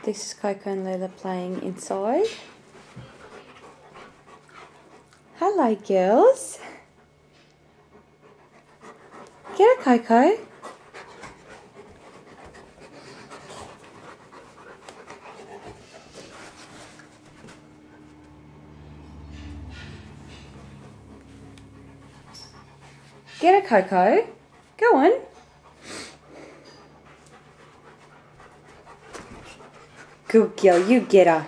This is Coco and Layla playing inside. Hello, girls. Get it, Coco. Get it, Coco. Go on. Good girl, you get her.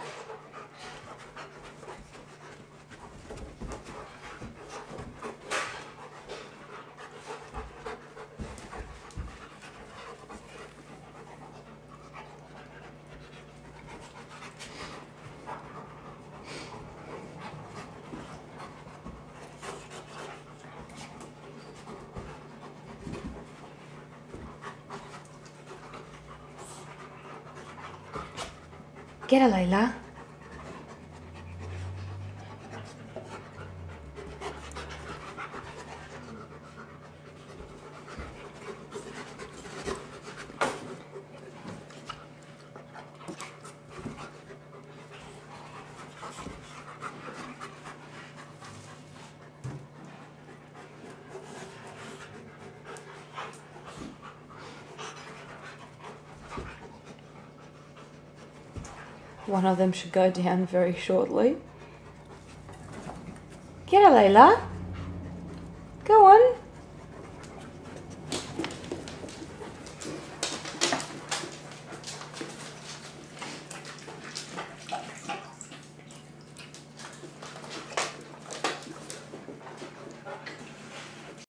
Get her, Layla. One of them should go down very shortly. Get her, Layla.